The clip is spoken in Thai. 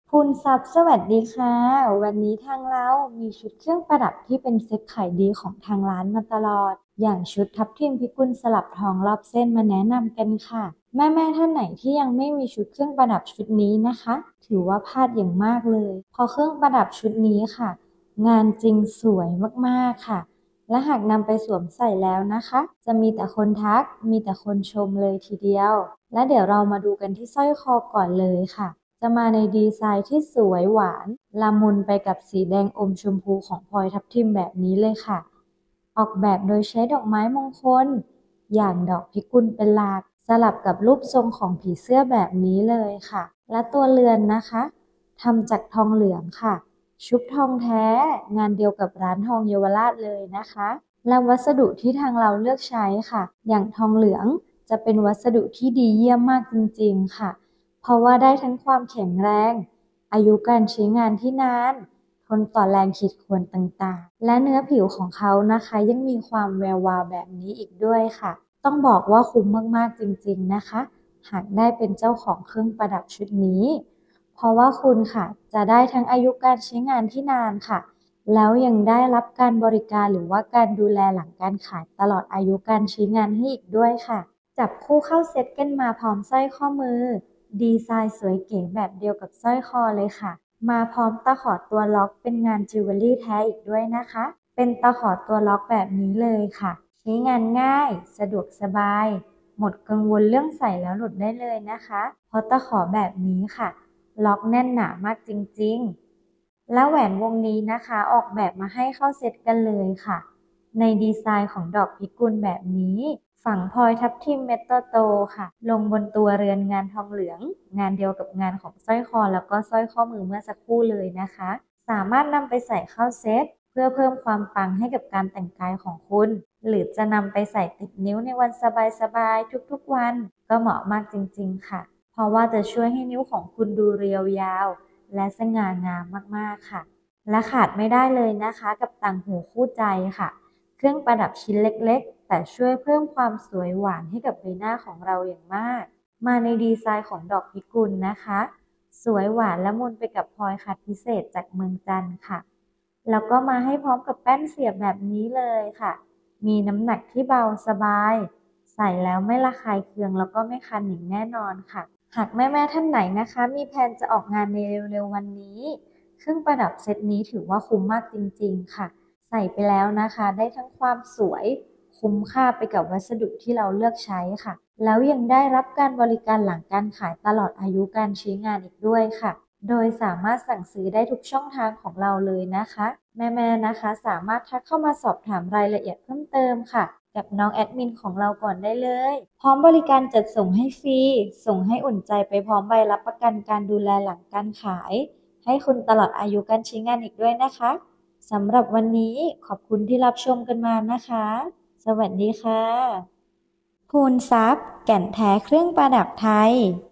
คุณซับสวัสดีค่ะวันนี้ทางเรามีชุดเครื่องประดับที่เป็นเซ็ตขายดีของทางร้านมาตลอดอย่างชุดทับทิมพิกุลสลับทองรอบเส้นมาแนะนำกันค่ะแม่ท่านไหนที่ยังไม่มีชุดเครื่องประดับชุดนี้นะคะถือว่าพลาดอย่างมากเลยเพราะเครื่องประดับชุดนี้ค่ะงานจริงสวยมากๆค่ะและหากนำไปสวมใส่แล้วนะคะจะมีแต่คนทักมีแต่คนชมเลยทีเดียวและเดี๋ยวเรามาดูกันที่สร้อยคอก่อนเลยค่ะ จะมาในดีไซน์ที่สวยหวานละมุนไปกับสีแดงอมชมพูของพลอยทับทิมแบบนี้เลยค่ะออกแบบโดยใช้ดอกไม้มงคลอย่างดอกพิกุลเป็นหลักสลับกับรูปทรงของผีเสื้อแบบนี้เลยค่ะและตัวเรือนนะคะทำจากทองเหลืองค่ะชุบทองแท้งานเดียวกับร้านทองเยาวราชเลยนะคะและวัสดุที่ทางเราเลือกใช้ค่ะอย่างทองเหลืองจะเป็นวัสดุที่ดีเยี่ยมมากจริงๆค่ะ เพราะว่าได้ทั้งความแข็งแรง อายุการใช้งานที่นาน ทนต่อแรงขีดข่วนต่างๆ และเนื้อผิวของเขานะคะยังมีความแวววาวแบบนี้อีกด้วยค่ะ ต้องบอกว่าคุ้มมากๆจริงๆนะคะ หากได้เป็นเจ้าของเครื่องประดับชุดนี้ เพราะว่าคุณค่ะจะได้ทั้งอายุการใช้งานที่นานค่ะ แล้วยังได้รับการบริการหรือว่าการดูแลหลังการขายตลอดอายุการใช้งานให้อีกด้วยค่ะจับคู่เข้าเซ็ตกันมาพร้อมสร้อยข้อมือดีไซน์สวยเก๋แบบเดียวกับสร้อยคอเลยค่ะมาพร้อมตะขอตัวล็อกเป็นงานจิวเวลรี่แท้อีกด้วยนะคะเป็นตะขอตัวล็อกแบบนี้เลยค่ะใช้งานง่ายสะดวกสบายหมดกังวลเรื่องใส่แล้วหลุดได้เลยนะคะเพราะตะขอแบบนี้ค่ะล็อกแน่นหนามากจริงๆ และแหวนวงนี้นะคะออกแบบมาให้เข้าเซ็ตกันเลยค่ะในดีไซน์ของดอกพิกุลแบบนี้ฝังพลอยทับทิมเม็ดโตๆค่ะลงบนตัวเรือนงานทองเหลืองงานเดียวกับงานของสร้อยคอแล้วก็สร้อยข้อมือเมื่อสักครู่เลยนะคะสามารถนำไปใส่เข้าเซ็ตเพื่อเพิ่มความปังให้กับการแต่งกายของคุณหรือจะนำไปใส่ติดนิ้วในวันสบายๆทุกๆวันก็เหมาะมากจริงๆค่ะเพราะว่าจะช่วยให้นิ้วของคุณดูเรียวยาว และสง่างามมากๆค่ะและขาดไม่ได้เลยนะคะกับต่างหูคู่ใจค่ะเครื่องประดับชิ้นเล็กๆแต่ช่วยเพิ่มความสวยหวานให้กับใบหน้าของเราอย่างมากมาในดีไซน์ของดอกพิกุลนะคะสวยหวานและมุนไปกับพลอยคัดพิเศษจากเมืองจันทร์ค่ะแล้วก็มาให้พร้อมกับแป้นเสียบแบบนี้เลยค่ะมีน้ำหนักที่เบาสบายใส่แล้วไม่ระคายเคืองแล้วก็ไม่คันอย่างแน่นอนค่ะ หากแม่ท่านไหนนะคะมีแผนจะออกงานในเร็วๆวันนี้เครื่องประดับเซตนี้ถือว่าคุ้มมากจริงๆค่ะใส่ไปแล้วนะคะได้ทั้งความสวยคุ้มค่าไปกับวัสดุที่เราเลือกใช้ค่ะแล้วยังได้รับการบริการหลังการขายตลอดอายุการใช้งานอีกด้วยค่ะโดยสามารถสั่งซื้อได้ทุกช่องทางของเราเลยนะคะแม่นะคะสามารถทักเข้ามาสอบถามรายละเอียดเพิ่มเติมค่ะ กับน้องแอดมินของเราก่อนได้เลยพร้อมบริการจัดส่งให้ฟรีส่งให้อุ่นใจไปพร้อมใบรับประกันการดูแลหลังการขายให้คุณตลอดอายุการใช้งานอีกด้วยนะคะสำหรับวันนี้ขอบคุณที่รับชมกันมานะคะสวัสดีค่ะภูนทรัพย์แก่นแท้เครื่องประดับไทย